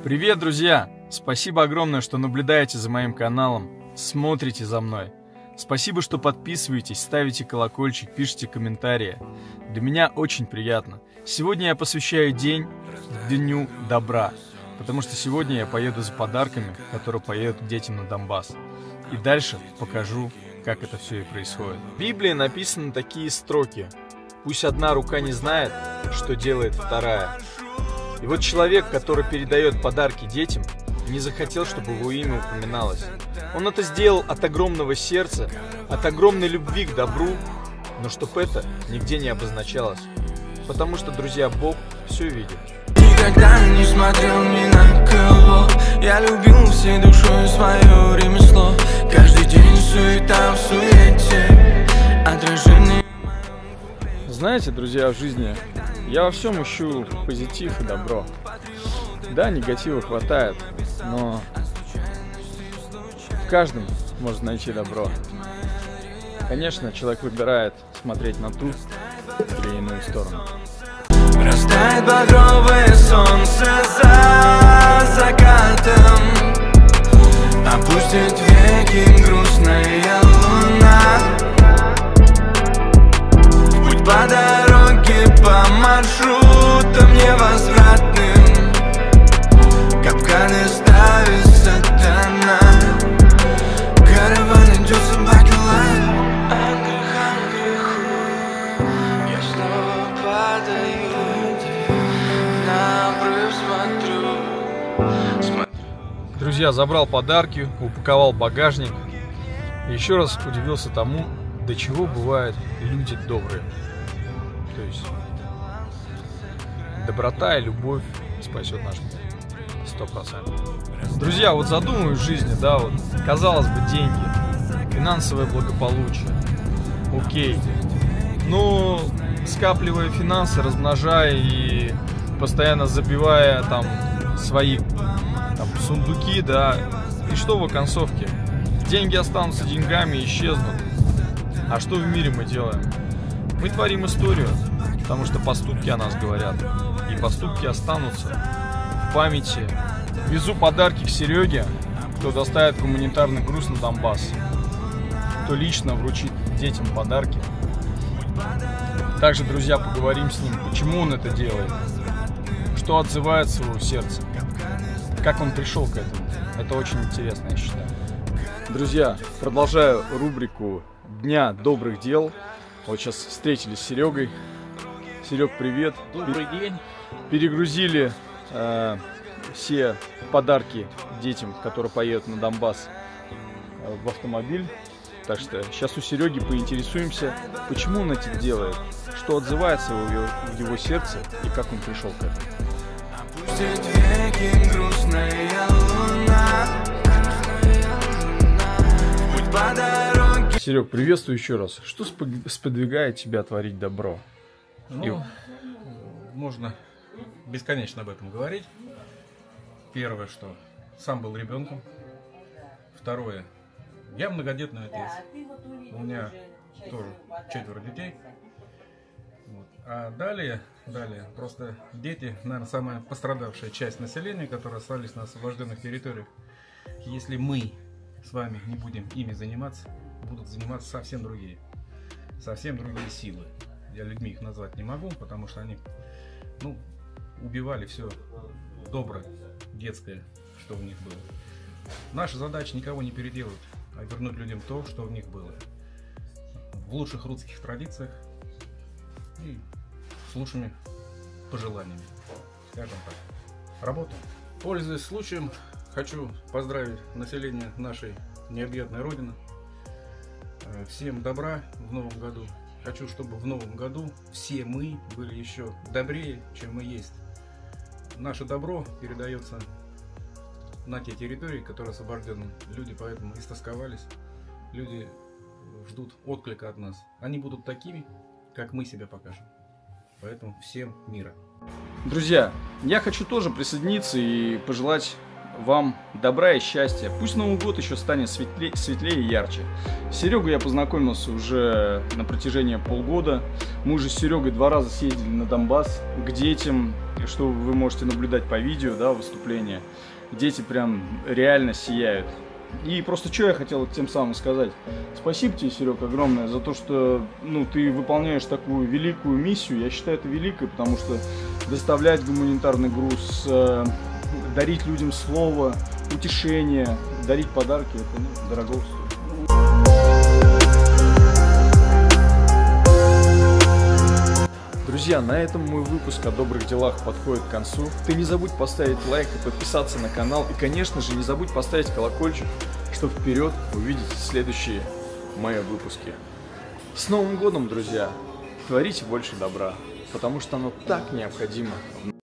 Привет, друзья! Спасибо огромное, что наблюдаете за моим каналом, смотрите за мной. Спасибо, что подписываетесь, ставите колокольчик, пишите комментарии. Для меня очень приятно. Сегодня я посвящаю день Дню добра, потому что сегодня я поеду за подарками, которые поедут к детям на Донбасс. И дальше покажу, как это все и происходит. В Библии написаны такие строки: «Пусть одна рука не знает, что делает вторая». И вот человек, который передает подарки детям, не захотел, чтобы его имя упоминалось. Он это сделал от огромного сердца, от огромной любви к добру, но чтобы это нигде не обозначалось. Потому что, друзья, Бог все видит. Никогда не смотрел ни на кого. Я любил всей душой свое ремесло. Каждый день суета в суете, отражение. Знаете, друзья, в жизни я во всем ищу позитив и добро. Да, негатива хватает, но в каждом можно найти добро. Конечно, человек выбирает смотреть на ту или иную сторону. Растает багровое солнце за закатом, опустит веки грустная луна. В путь по дороге, по маршрутам невозвратным, капканы ставит сатана. Караван идет, собаки лают, от греха к греху. Я снова падаю, напротив смотрю. Друзья, забрал подарки, упаковал багажник. И еще раз удивился тому, до чего бывают люди добрые. То есть доброта и любовь спасет наш мир. 100%. Друзья, вот задумываюсь в жизни, да, вот, казалось бы, деньги, финансовое благополучие. Окей. Но скапливая финансы, размножая и постоянно забивая там свои там сундуки, да, и что в оконцовке? Деньги останутся деньгами и исчезнут. А что в мире мы делаем? Мы творим историю, потому что поступки о нас говорят. И поступки останутся в памяти. Везу подарки к Сереге, кто доставит гуманитарный груз на Донбасс, кто лично вручит детям подарки. Также, друзья, поговорим с ним, почему он это делает, что отзывается в его сердце, как он пришел к этому. Это очень интересно, я считаю. Друзья, продолжаю рубрику Дня добрых дел. Вот сейчас встретились с Серегой. Серег, привет. Добрый день. Перегрузили все подарки детям, которые поедут на Донбасс, в автомобиль. Так что сейчас у Сереги поинтересуемся, почему он это делает, что отзывается в его сердце и как он пришел к этому. Серег, приветствую еще раз. Что сподвигает тебя творить добро? Ну, можно бесконечно об этом говорить. Первое, что сам был ребенком. Второе, я многодетный отец. У меня тоже 4 детей. Вот. А далее, просто дети, наверное, самая пострадавшая часть населения, которые остались на освобожденных территориях. Если мы с вами не будем ими заниматься, будут заниматься совсем другие силы. Я людьми их назвать не могу, потому что они, убивали все доброе, детское, что в них было. Наша задача никого не переделать, а вернуть людям то, что в них было. В лучших русских традициях и с лучшими пожеланиями. Скажем так. Работаем. Пользуясь случаем, хочу поздравить население нашей необъятной Родины. Всем добра в новом году. Хочу, чтобы в новом году все мы были еще добрее, чем мы есть. Наше добро передается на те территории, которые освобождены. Люди поэтому истосковались. Люди ждут отклика от нас. Они будут такими, как мы себя покажем. Поэтому всем мира. Друзья, я хочу тоже присоединиться и пожелать вам добра и счастья. Пусть Новый год еще станет светлее и ярче. С Серегой я познакомился уже на протяжении полгода. Мы уже с Серегой 2 раза съездили на Донбасс к детям. что вы можете наблюдать по видео, да, выступления. Дети прям реально сияют. И просто что я хотел тем самым сказать. Спасибо тебе, Серег, огромное за то, что ты выполняешь такую великую миссию. Я считаю это великой, потому что доставлять гуманитарный груз, дарить людям слово, утешение, дарить подарки, это дорого стоит. Друзья, на этом мой выпуск о добрых делах подходит к концу. Ты не забудь поставить лайк и подписаться на канал. И, конечно же, не забудь поставить колокольчик, чтобы вперед увидеть следующие мои выпуски. С Новым годом, друзья! Творите больше добра, потому что оно так необходимо.